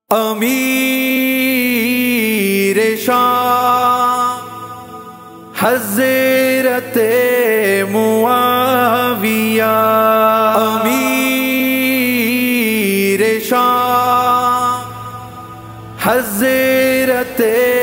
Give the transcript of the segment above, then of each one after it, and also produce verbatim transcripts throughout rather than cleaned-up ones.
امیر شام حضرت معاویہ، امیر شام حضرت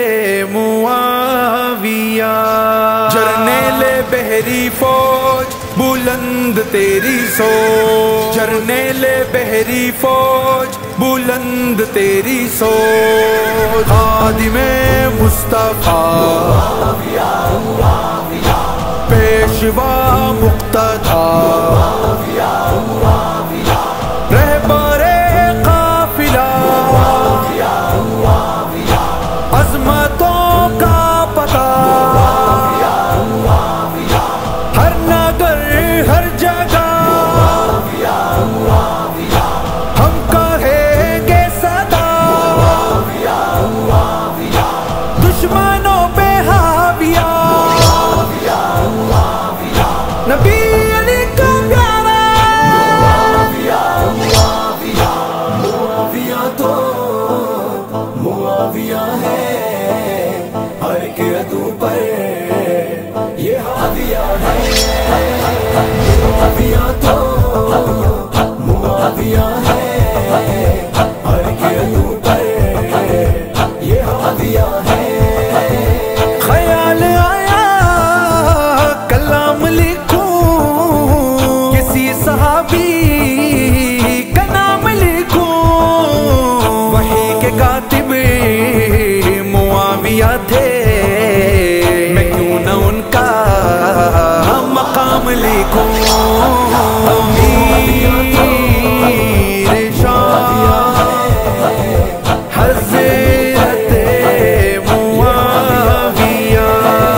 معاویہ، جرنیل بحری فوج بلند تیری سوچ، جرنیل بحری فوج بلند تیری سوچ، خادم مصطفیٰ پیشوا مقتدی، رہبر قافلہ عظمتوں کا پتہ، ہر نگر ہر جگہ ہم کہیں گے صدا، دشمنوں پہ حاویہ، نبی علی کا پیارا معاویہ تو معاویہ ہے، ہر ایک عدو پر یہ حاویہ ہے، معاویہ تو معاویہ ہے، ہر ایک عدو پر یہ حاویہ ہے۔ خیال آیا کلام لکھوں، کسی صحابی کا نام لکھوں، وحی کے کاتب معاویہ تھے، میں کیوں نہ ان کا مقام لکھوں۔ امیر شام حضرت معاویہ،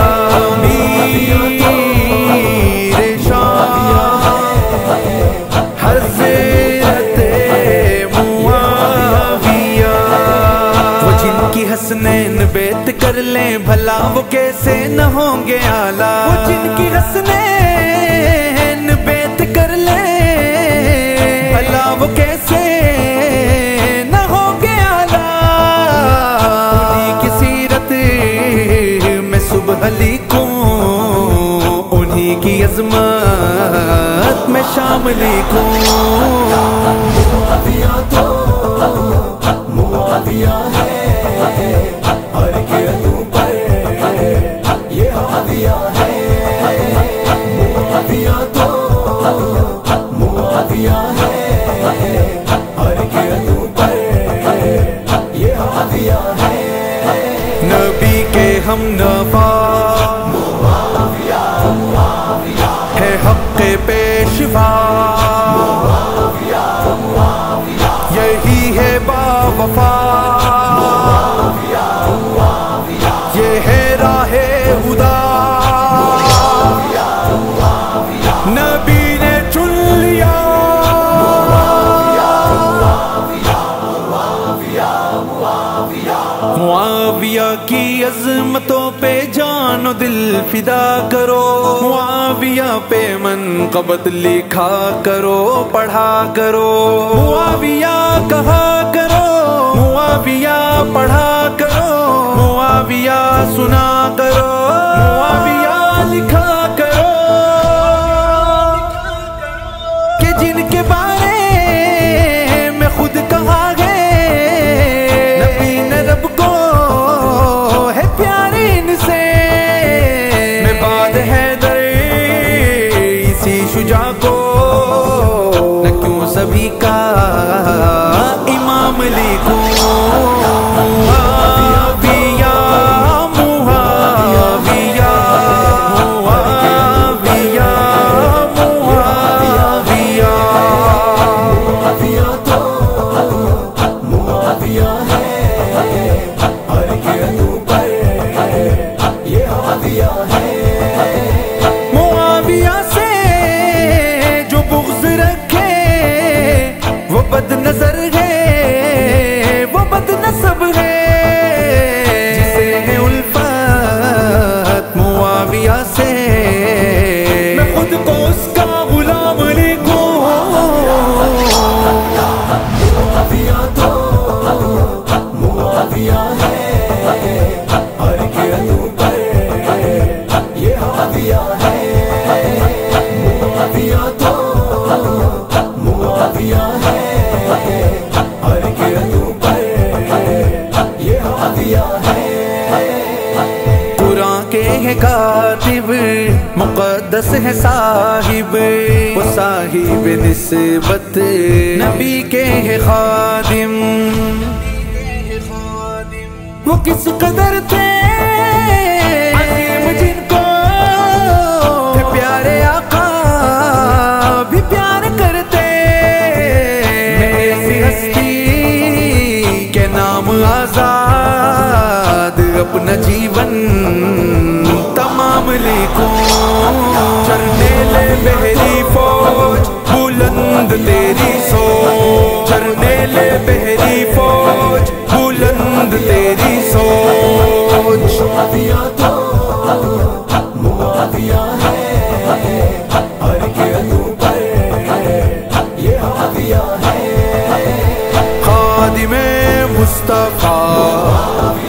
امیر شام حضرت معاویہ، وہ جن کی حسنین بیت کر لیں بھلا وہ کیسے نہ ہوں گے اعلیٰ، وہ جن کی حسنین بیت کر لیں بھلا وہ کیسے نہ ہوں گے اعلیٰ، انہی کی سیرت میں صبح لکھوں، انہی کی عظمت میں شام لکھوں۔ معاویہ تو معاویہ ہے، ہر ایک عدو پر یہ حاویہ ہے، معاویہ تو معاویہ ہے، ہر ایک عدو پر یہ حاویہ ہے۔ نبی کے ہم نوا ہے حق پیشوا، یہی ہے با وفا، یہ ہے راہ خدا، نبی نے چن لیا، معاویہ کی عظمتوں پہ جان و دل فدا کرو، معاویہ پہ منقبت لکھا کرو پڑھا کرو، معاویہ کہا کرو، معاویہ پڑھا کرو، معاویہ سنا کرو، معاویہ لکھا کرو، کہ جن کے بارے میں خود کہا ہے نبی نے رب کو ہے پیارے ان سے، میں بعد حیدر اسی شجاع کو نہ کیوں سبھی کا امام لکھوں۔ معاویہ معاویہ معاویہ معاویہ، معاویہ تو معاویہ ہے، ہر ایک عدو پر یہ حاویہ ہے۔ معاویہ سے جو بغض رکھے وہ بد نظر ہے، وہ بد نسب ہے، جسے ہے الفت معاویہ سے، میں خود کو اس کا غلام لکھوں۔ معاویہ تو کاتب مقدس ہے صاحب، وہ صاحب نسبت نبی کے ہے خادم، وہ کس قدر تھے عظیم جن کو تھے پیارے آقا بھی پیار کرتے، ایسی ہستی کے نام آزاد اپنا جیون تمام لکھوں، چلنے لے بحری فوج بلند تیری سوچ، چلنے لے بحری فوج بلند تیری سوچ، معاویہ تو معاویہ ہے ہر کے عدو پر یہ معاویہ ہے، خادم مصطفیٰ